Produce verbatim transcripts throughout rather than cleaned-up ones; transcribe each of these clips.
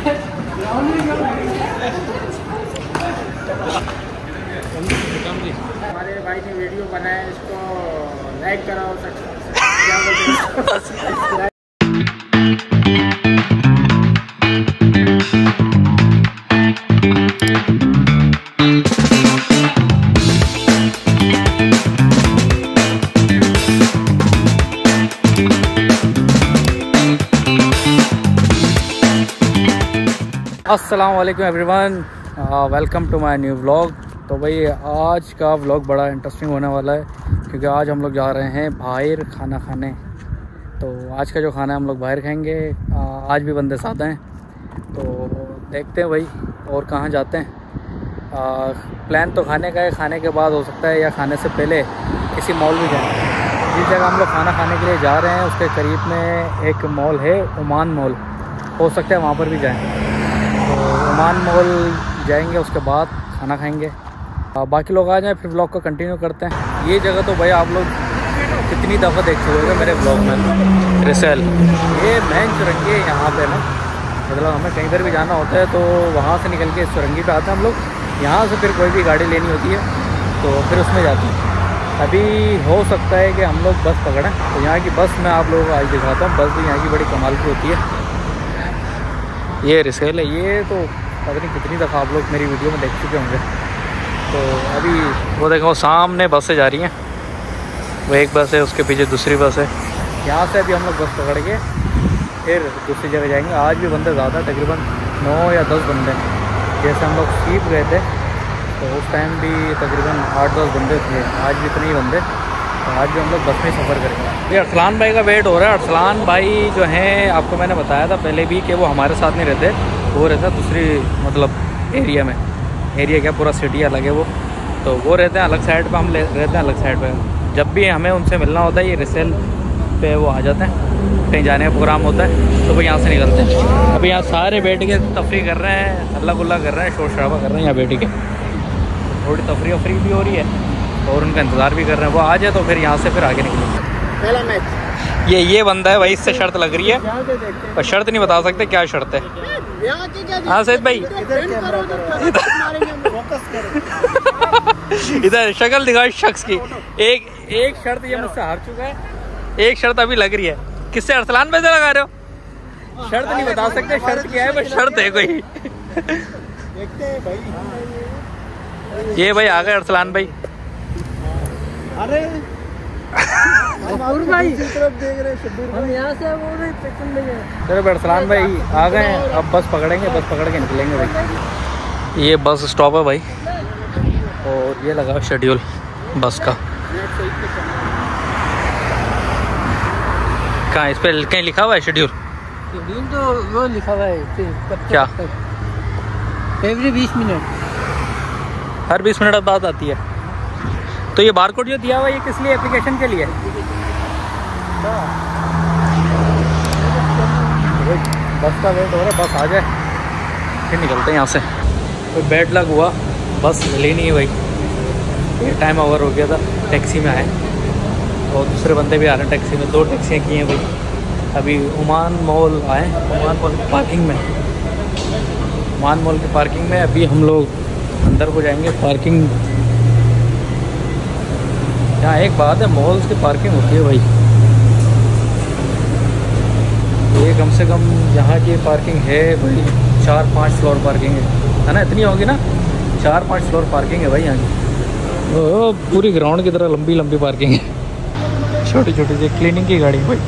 हमारे भाई ने वीडियो बनाया, इसको लाइक करो, सब्सक्राइब। अस्सलाम वालेकुम everyone, welcome to my new vlog. तो भाई आज का व्लॉग बड़ा इंटरेस्टिंग होने वाला है क्योंकि आज हम लोग जा रहे हैं बाहर खाना खाने। तो आज का जो खाना है हम लोग बाहर खाएंगे। आ, आज भी बंदे साथ हैं, तो देखते हैं भाई और कहाँ जाते हैं। आ, प्लान तो खाने का है, खाने के बाद हो सकता है या खाने से पहले किसी मॉल भी जाएँ। जिस जगह हम लोग खाना खाने के लिए जा रहे हैं उसके करीब में एक मॉल है, ओमान मॉल, हो सकता है वहाँ पर भी जाएँ। तो ओमान मॉल जाएंगे, उसके बाद खाना खाएंगे। आ, बाकी लोग आ जाएं, फिर व्लॉग को कंटिन्यू करते हैं। ये जगह तो भाई आप लोग कितनी दफ़ा देख चुके होंगे मेरे व्लॉग में, रिसेल। ये मेन चुरंगी है यहाँ पे ना, मतलब हमें कहीं पर भी जाना होता है तो वहाँ से निकल के इस चुरंगी पे आते हैं हम लोग। यहाँ से फिर कोई भी गाड़ी लेनी होती है तो फिर उसमें जाते हैं। अभी हो सकता है कि हम लोग बस पकड़ें, तो यहाँ की बस मैं आप लोगों को आज दिखाता हूँ। बस भी यहाँ की बड़ी कमाल की होती है। ये रिसेल है, ये तो पता नहीं कितनी दफ़ा आप लोग मेरी वीडियो में देख चुके होंगे। तो अभी वो देखो सामने बसें जा रही हैं, वो एक बस है, उसके पीछे दूसरी बस है। यहाँ से अभी हम लोग बस पकड़ के फिर दूसरी जगह जाएंगे। आज भी बंदे ज़्यादा, तकरीबन नौ या दस बंदे। जैसे हम लोग सीप गए थे तो उस टाइम भी तकरीबन आठ दस बंदे थे, आज भी इतने ही बंदे। तो आज भी हम लोग बस में सफ़र करेंगे। ये अरसलान भाई का वेट हो रहा है। अरसलान भाई जो हैं, आपको मैंने बताया था पहले भी कि वो हमारे साथ नहीं रहते, वो रहता दूसरी मतलब एरिया में। एरिया क्या, पूरा सिटी अलग है वो। तो वो रहते हैं अलग साइड पे, हम रहते हैं अलग साइड पे। जब भी हमें उनसे मिलना होता है ये रिसेल पे वो आ जाते हैं, कहीं जाने का प्रोग्राम होता है तो वो यहाँ से निकलते हैं। अभी यहाँ सारे बैठ के तफरी कर रहे हैं, हल्ला गुल्ला कर रहे हैं, शोर शराबा कर रहे हैं यहाँ बैठ के। थोड़ी तफरी वफरी भी हो रही है और उनका इंतज़ार भी कर रहे हैं। वो आ जाए तो फिर यहाँ से फिर आगे निकलेंगे। पहला मैच ये ये बंदा है भाई, इससे शर्त लग रही है और शर्त नहीं बता सकते क्या शर्त है। हाँ सैयद भाई, इधर शक्ल दिखाओ शख्स की। एक एक शर्त ये मुझसे हार चुका है, एक शर्त अभी लग रही है। किससे? अरसलान भाई से लगा रहे हो? शर्त नहीं बता सकते शर्त क्या है, बस शर्त है कोई। देखते हैं भाई। ये भाई आ गए अरसलान भाई। अरे भाई तरफ देख रहे हम यहाँ से बोल रहे चलो अरसलान भाई आ गए हैं, अब बस पकड़ेंगे, बस पकड़ के निकलेंगे भाई। ये बस स्टॉप है भाई और ये लगा शेड्यूल बस का। कहाँ इस पर कहीं लिखा हुआ है शेड्यूल? शेड्यूल तो वो लिखा हुआ है क्या, एवरी बीस मिनट, हर बीस मिनट बाद आती है। तो ये बारकोड जो दिया हुआ है ये किस लिए, एप्लीकेशन के लिए? बस का वेट हो रहा है, बस आ जाए फिर निकलते हैं यहाँ से। कोई बैड लग हुआ, बस मिली नहीं है भाई। ये टाइम ओवर हो गया था, टैक्सी में आए और दूसरे बंदे भी आ रहे हैं टैक्सी में। दो टैक्सियाँ की हैं भाई। अभी ओमान मॉल आए, ओमान मॉल की पार्किंग में, ओमान मॉल की पार्किंग में अभी हम लोग अंदर को जाएंगे। पार्किंग यहाँ एक बात है, मॉल्स की पार्किंग होती है भाई, ये कम से कम यहाँ की पार्किंग है भाई, चार पाँच फ्लोर पार्किंग है है ना, इतनी होगी ना, चार पाँच फ्लोर पार्किंग है भाई यहाँ की। ओ, पूरी ग्राउंड की तरह लंबी लंबी पार्किंग है, छोटी छोटी सी क्लीनिंग की गाड़ी भाई।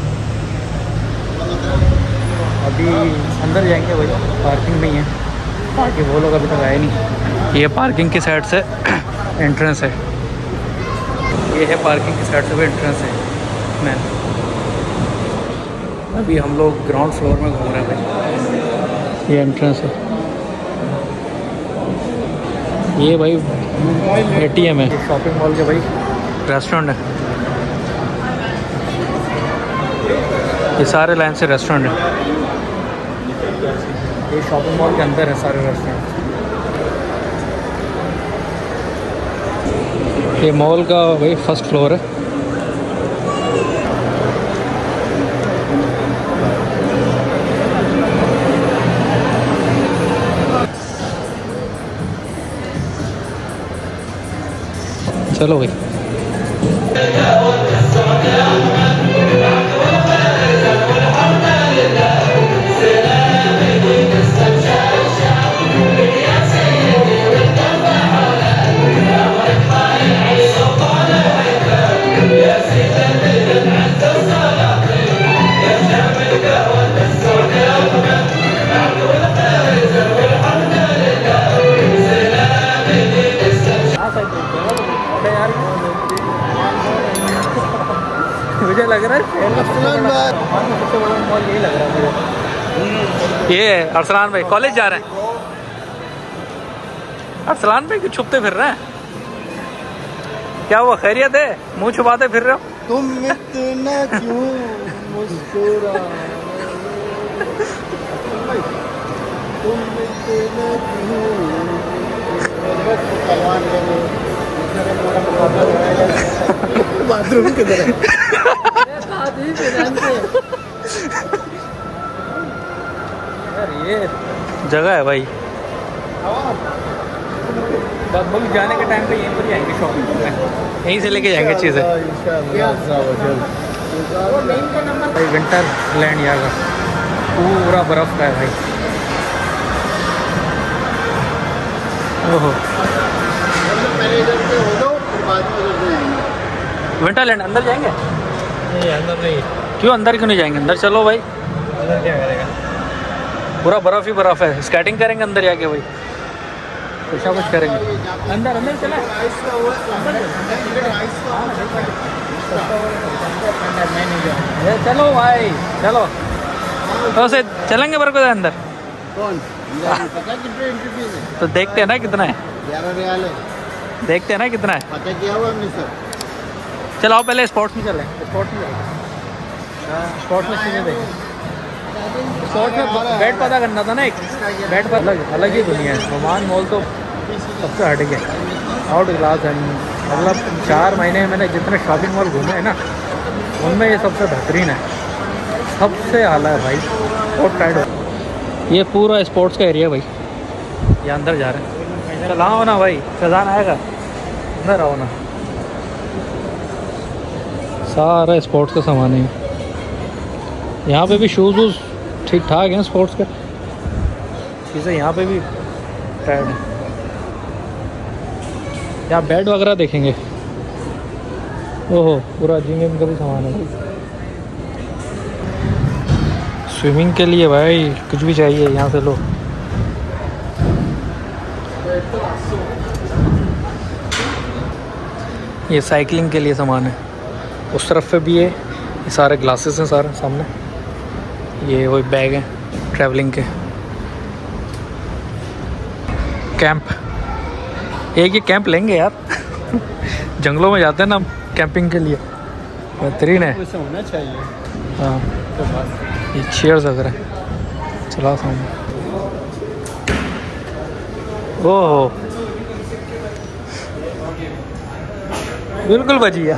अभी अंदर जाएंगे भाई, पार्किंग में ही है, बाकी वो लोग अभी तक आए नहीं। ये पार्किंग की साइड से एंट्रेंस है, ये है पार्किंग की साइड से भी एंट्रेंस है मैन। अभी हम लोग ग्राउंड फ्लोर में घूम रहे हैं भाई, ये एंट्रेंस है। ये भाई एटीएम है, शॉपिंग मॉल के भाई रेस्टोरेंट है। ये सारे लाइन से रेस्टोरेंट है, ये शॉपिंग मॉल के अंदर है सारे रेस्टोरेंट। ये मॉल का भाई फर्स्ट फ्लोर है। चलो भाई। मुझे लग रहा है सबसे बड़ा मॉल यही लग रहा है मुझे। ये है अरसलान भाई कॉलेज जा रहे हैं। अरसलान भाई क्यों छुपते फिर रहे हैं? क्या वो खैरियत है? मुंह छुपाते फिर रहे हो? तुम इतना क्यों मुस्कुरा तुम इतना क्यों बाथरूम किधर है? यार ये जगह है भाई। बस जाने के टाइम पे यहीं पर जाएंगे शॉपिंग करने, यहीं से लेके जाएंगे चीज़ें। भाई विंटर लैंड यहाँ का पूरा बर्फ़ का है भाई। ओहो विंटर लैंड अंदर जाएंगे? नहीं अंदर नहीं। क्यों अंदर क्यों नहीं जाएंगे? अंदर चलो भाई। अंदर क्या करेगा? पूरा बर्फ़ ही बर्फ़ है। स्केटिंग करेंगे अंदर जाके भाई, कुछ ना कुछ करेंगे। अंदर अंदर चला चलो भाई चलो। तो से चलेंगे बरकत अंदर। कौन पता कितने एंट्री फीस है? तो देखते हैं ना कितना है, ग्यारह रियाल है। देखते हैं ना कितना है। पता किया हुआ हमने सर। चलो आओ पहले स्पोर्ट्स में चलें। स्पोर्ट्स में स्पोर्ट्स में चीज़ें देखें। स्पोर्ट्स में बैट पता करना था ना एक। बैट पर अलग अलग ही दुनिया है। ओमान मॉल तो सबसे हट गया, आउट क्लास है। मतलब चार महीने में मैंने जितने शॉपिंग मॉल घूमे हैं ना, उनमें ये सबसे बेहतरीन है, सबसे आला है भाई। बहुत टाइट हो। ये पूरा स्पोर्ट्स का एरिया भाई। ये अंदर जा रहे हैं। चल आओ ना भाई, फैज़ान आएगा, अंदर आओ ना। सारा स्पोर्ट्स का सामान है यहाँ पे भी। शूज़ वूज़ ठीक ठाक हैं स्पोर्ट्स के। चीज़ें यहाँ पे भी टाइट हैं। यहाँ बेड वगैरह देखेंगे। ओहो पूरा जिम विम का भी सामान है। स्विमिंग के लिए भाई कुछ भी चाहिए यहाँ से लो। ये साइकिलिंग के लिए सामान है। उस तरफ पे भी है। ये सारे ग्लासेस हैं सारे सामने। ये वही बैग हैं ट्रैवलिंग के। कैंप, एक ये कैंप लेंगे यार। जंगलों में जाते हैं ना हम कैंपिंग के लिए, बेहतरीन है। ऐसा होना चाहिए। हाँ ये चेयर्स वगैरह चला सामने। ओह बिल्कुल बजिया।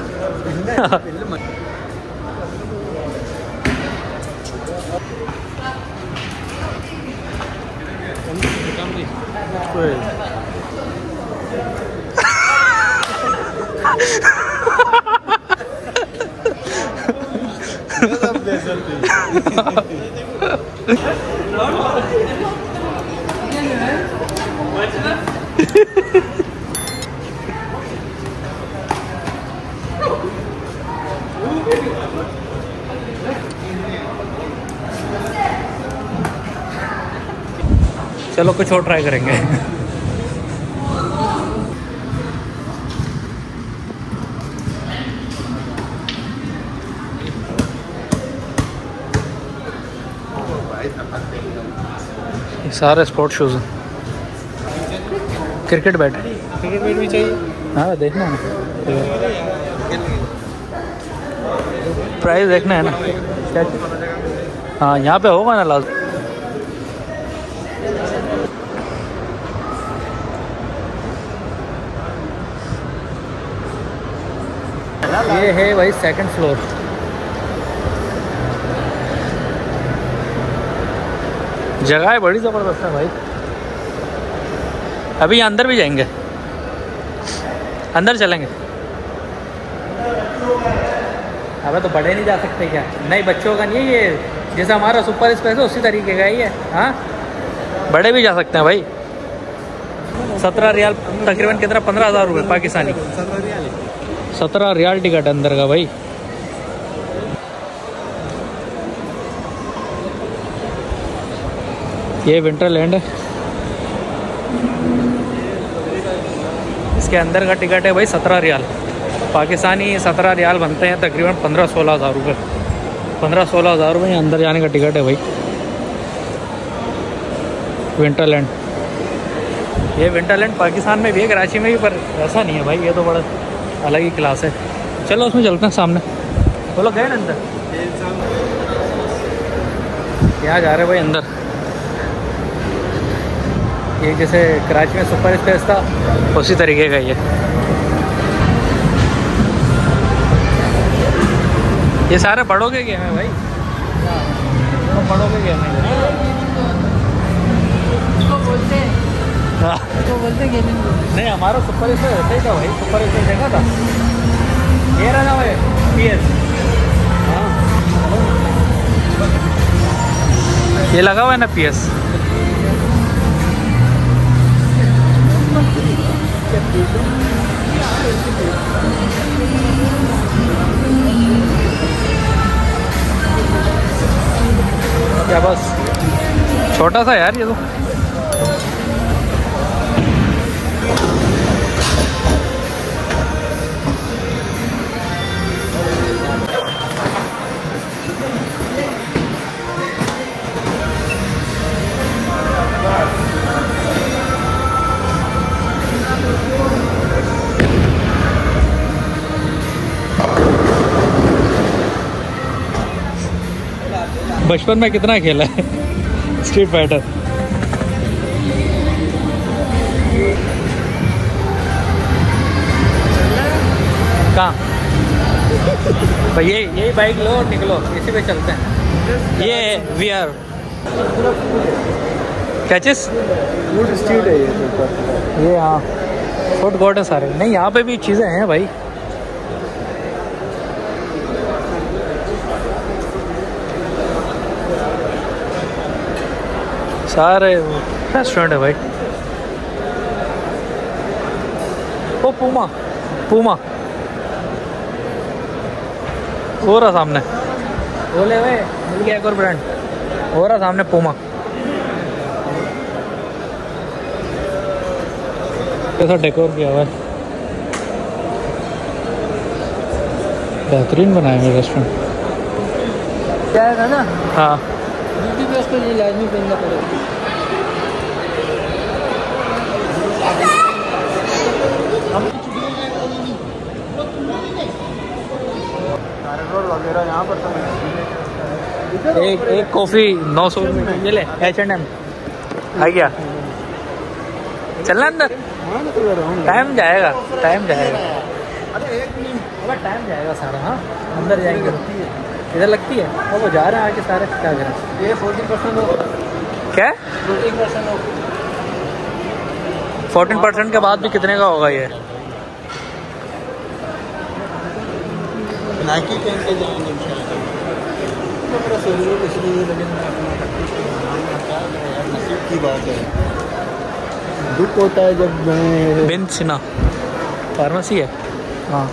चलो कुछ और ट्राई करेंगे। ये सारे स्पोर्ट शूज़ हैं। क्रिकेट बैट, क्रिकेट बैट भी चाहिए। हाँ देखना है, प्राइस देखना है ना क्या। हाँ यहाँ पे होगा ना लास्ट। ये है भाई सेकंड फ्लोर। जगह बड़ी ज़बरदस्त है भाई। अभी अंदर भी जाएंगे, अंदर चलेंगे। अबे तो बड़े नहीं जा सकते क्या? नहीं बच्चों का नहीं है ये, जैसा हमारा सुपर स्पेस है उसी तरीके का ही है। हाँ बड़े भी जा सकते हैं भाई। सत्रह रियाल तकरीबन कितना, पंद्रह हज़ार रुपये पाकिस्तानी। सत्रह रियाल टिकट अंदर का भाई। ये विंटरलैंड है, इसके अंदर का टिकट है भाई सत्रह रियाल पाकिस्तानी। सत्रह रियाल बनते हैं तकरीबन पंद्रह सोलह हज़ार रुपये। पंद्रह सोलह हज़ार रुपये अंदर जाने का टिकट है भाई विंटरलैंड। ये विंटरलैंड पाकिस्तान में भी है, कराची में भी, पर ऐसा नहीं है भाई, ये तो बड़ा अलग ही क्लास है। चलो उसमें चलते हैं सामने। बोलो गए ना अंदर, यहाँ जा रहे भाई अंदर। ये जैसे कराची में सुपर स्पेस था उसी तरीके का ये। ये सारे बड़ों के गेम है भाई, तो बड़ों के गेम है। हाँ तो बोलते गेमिंग नहीं, हमारा सुपर स्पेस ऐसा ही था भाई। सुपर स्पेस देखा था, ये रहा ना भाई पी एस। हाँ ये लगा हुआ है ना पी एस। क्या बस छोटा सा यार ये तो। बचपन में कितना खेला है स्ट्रीट फाइटर। कहाँ भाई? ये यही बाइक लो और निकलो, इसी पे चलते हैं। ये वी आर क्या चीज़ फूड स्ट्रीट है ये तो। ये हाँ फूड कोर्ट है सारे। नहीं यहाँ पे भी चीज़ें हैं भाई। सारे रेस्टोरेंट है भाई। ओ पूमा, पूमा हो रहा सामने। बोले भाई मिल गया एक और ब्रांड, हो रहा सामने पूमा। कैसा डेकोर किया हुआ है, बेहतरीन बनाया है रेस्टोरेंट। क्या है ना हाँ ड्यूटी पे उसको ये लाजमी पहनना पड़ेगा। वगैरह यहाँ पर तो एक एक कॉफ़ी नौ सौ रुपये ये ले। एच एंड एम आ गया, चलना अंदर। टाइम जाएगा, टाइम जाएगा, अरे टाइम जाएगा सारा। हाँ अंदर जाएंगे, इधर लगती है और वो जा रहे हैं आके सारे। क्या करें? ये फोर्टी परसेंट हो, क्या फोर्टी परसेंट हो। फोर्टीन परसेंट के बाद भी कितने का होगा ये? नाइकी पहन के जाएंगे नसीब की बात है। दुख होता है जब मैं बिन सिना फार्मेसी है। हाँ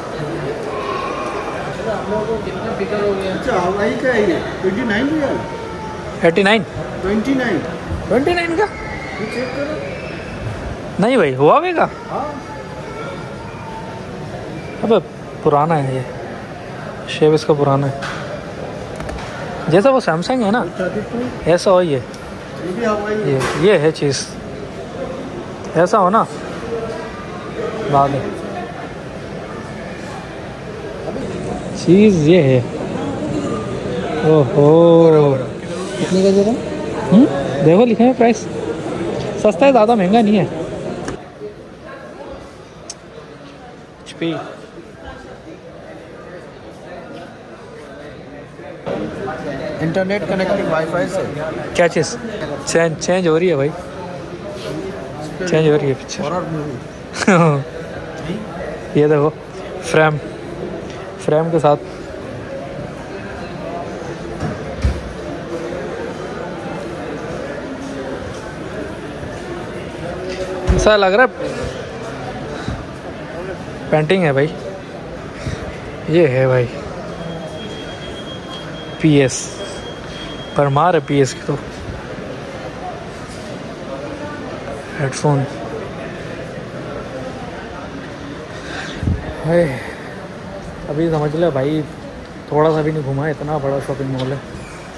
हम लोगों को कितना फिक्र हो गया। अच्छा हवाई का है ये twenty nine riyal eighty nine twenty nine twenty nine का चेक करो। नहीं भाई, हुआ भी का? हाँ अबे पुराना है ये, शेप इसका पुराना है। जैसा वो सैमसंग है ना ऐसा हो ये। ये भी हवाई है। ये ये है चीज़, ऐसा हो ना बाद में। चीज़ ये है। ओहो कितने का दे रहा? हम्म, देखो लिखा है प्राइस। सस्ता है, ज़्यादा महंगा नहीं है। H P internet connected wifi से क्या चीज़ चेंज चेंज हो रही है भाई, चेंज हो रही है पिक्चर। Horror movie. ये देखो फ्रेम, फ्रेम के साथ ऐसा लग रहा है पेंटिंग है भाई। ये है भाई पीएस, परमार है पीएस की। तो हेडफोन है। अभी समझ ले भाई, थोड़ा सा भी नहीं घुमा है, इतना बड़ा शॉपिंग मॉल है।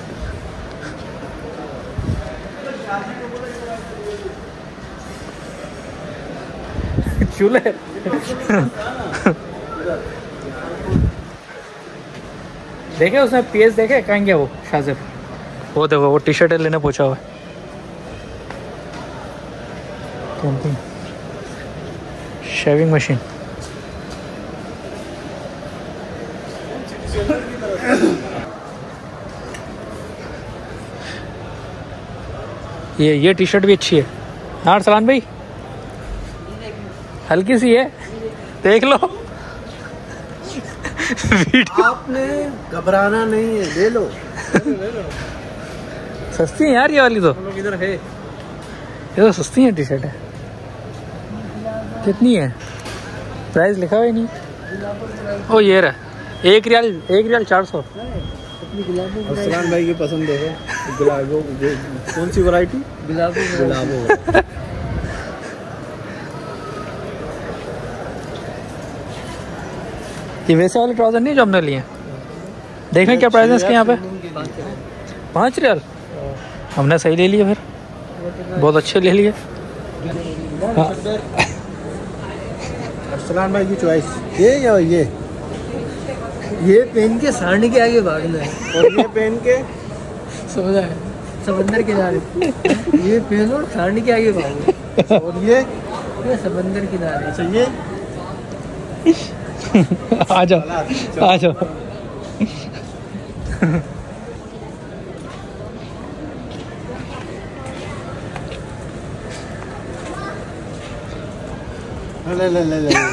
चूल्हे देखे उसने पीएस देखे, कहाँ गया वो शाजिब? वो देखो वो टी शर्ट लेने पूछा हुआ है। शेविंग मशीन, ये ये टी शर्ट भी अच्छी है। हाँ अरसलान भाई, हल्की सी है, देख लो। आपने घबराना नहीं है, ले लो। सस्ती है यार ये वाली, तो इधर है। ये तो सस्ती है टी शर्ट है। कितनी है? प्राइस लिखा हुआ ही नहीं। ओ ये रहा, एक रियाल, एक रियाल चार सौ। अरसलान भाई की पसंद है गुलाबो। कौन सी वैरायटी? गुलाबो। गुलाबो। ये वैसे वाले ट्राउजर नहीं जो हमने लिए। देखें क्या प्राइस है इसके यहाँ पे? पाँच रियाल। हमने सही ले लिए फिर, बहुत अच्छे ले लिए। हाँ। अरसलान भाई की चॉइस ये या ये? ये पहन के सारणी के आगे भागना है, और ये पहन के समझा है, समंदर किनारे। ये पहनो और सारणी के आगे भागो। और ये ये समंदर किनारे। अच्छा ये आ जाओ आ जाओ। ले ले ले ले।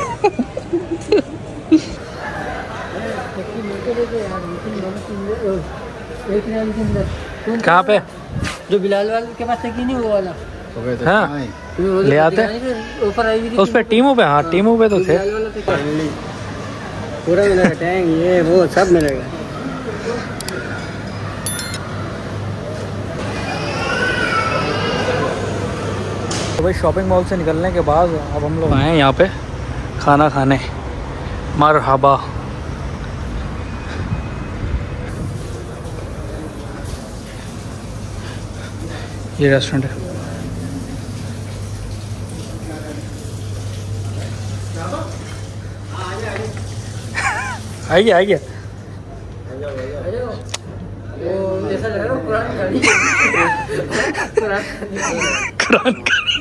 एक रियाल के अंदर। कहाँ पे? जो बिलाल वाले के पास तक ही नहीं, वो वाला। हाँ ले आते। ऑफर आई हुई थी उस पे टीमों पे, हाँ टीमों पे तो थे। बिलाल वाला तो पूरा मिलेगा, टैंक ये वो सब मिलेगा। तो भाई शॉपिंग मॉल से निकलने के बाद अब हम लोग आए हैं यहाँ पे खाना खाने। मरहबा। ये रेस्टोरेंट है। आ गया आ गया। वो जैसा लग रहा है कुरान खानी। कुरान कुरान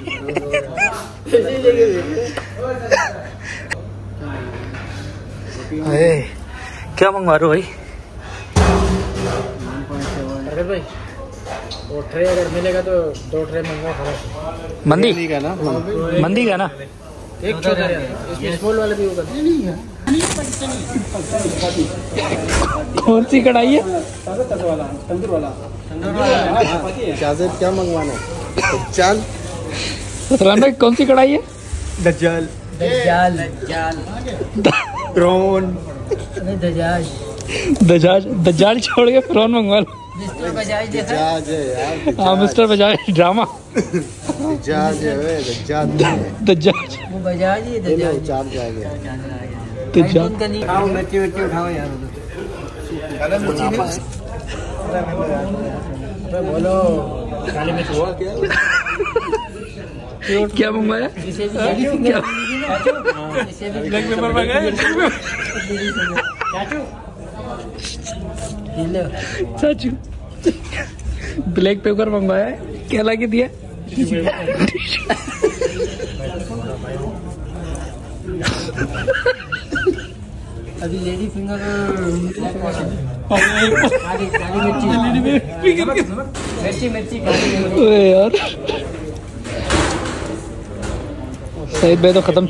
अरे क्या मंगवा रहे हो भाई? अगर भाई वो ट्रे अगर मिलेगा तो दो ट्रे मंगवा खराब। मंदी का ना मंदी का ना। एक छोटा इसमें स्मॉल वाला भी होगा। कौन सी कढ़ाई है? तंदूर वाला। इजाजत क्या मंगवाना है? चाल सतरान भाई कौन सी कढ़ाई है? दज्जाल। दज्जाल। दज्जाल। ड्रोन। नहीं दज्जाल। दजाज दजाज छोड़ के फिर मंगवा लो। मिस्टर बजाज देखा? दज्जाज है यार। हाँ मिस्टर बजाज ड्रामा। दज्जाज है वे, दज्जाज दजाज वो बजाज ही दज्जाल। चार्ज आ गया। दजाज। उठाओ मिर्ची मिर्ची उठाओ यार। बोलो काली मिर्च हुआ क्या? क्या मंगवाया? इसे भी लेडी फिंगर इसे भी ब्लैक पेपर मंगाया। चाचू ले चाचू ब्लैक पेपर मंगवाया है। क्या ला के दिया? अभी लेडी फिंगर आगे काली मिर्ची मिर्ची मिर्ची काली मिर्ची। ओए यार सईद भाई तो खत्म।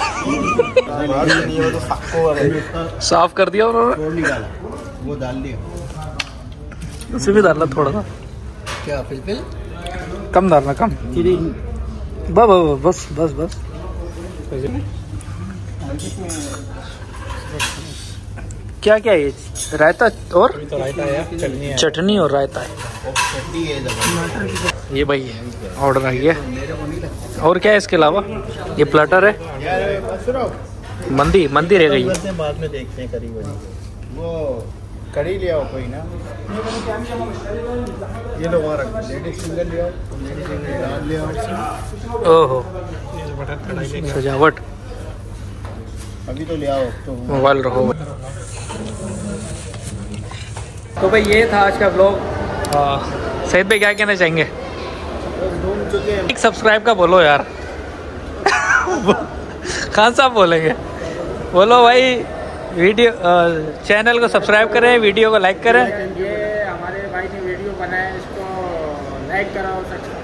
साफ कर दिया उन्होंने। वो डाल दिया। उसे भी डालना थोड़ा सा। क्या फिलफिल? कम डालना, कम। बस बस बस बस क्या क्या है ये? रायता और तो रायता है, चटनी है। चटनी और रायता है। ये भाई ऑर्डर आ गया। और क्या है इसके अलावा? ये प्लेटर है, मंदी मंदी रह गई। बाद में देखते हैं करी वरी। वो कड़ी ले आओ कोई ना, ये लो वहाँ रख, लेडीज फिंगर ले आओ, लेडीज फिंगर दाल ले आओ। ओहो सजावट। अभी तो ले आओ तो मोबाइल रखो। तो भाई ये था आज का ब्लॉग। सैयद भाई क्या कहना चाहेंगे? एक सब्सक्राइब का बोलो यार। खान साहब बोलेंगे, बोलो भाई। वीडियो चैनल को सब्सक्राइब करें, वीडियो को लाइक करें। ये हमारे भाई ने वीडियो बनाया, इसको लाइक कराओ,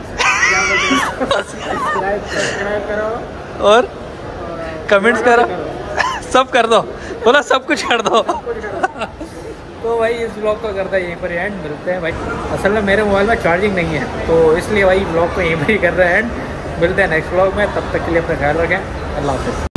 सब्सक्राइब करो और कमेंट्स करो, सब कर दो। बोला सब कुछ कर दो। तो भाई इस ब्लॉग को करता है यहीं पर एंड। मिलते हैं भाई। असल में मेरे मोबाइल में चार्जिंग नहीं है, तो इसलिए भाई ब्लॉग को यहीं पर ही कर रहे हैं एंड। मिलते हैं नेक्स्ट ब्लॉग में, तब तक के लिए अपना ख्याल रखें। अल्लाह हाफ़िज़।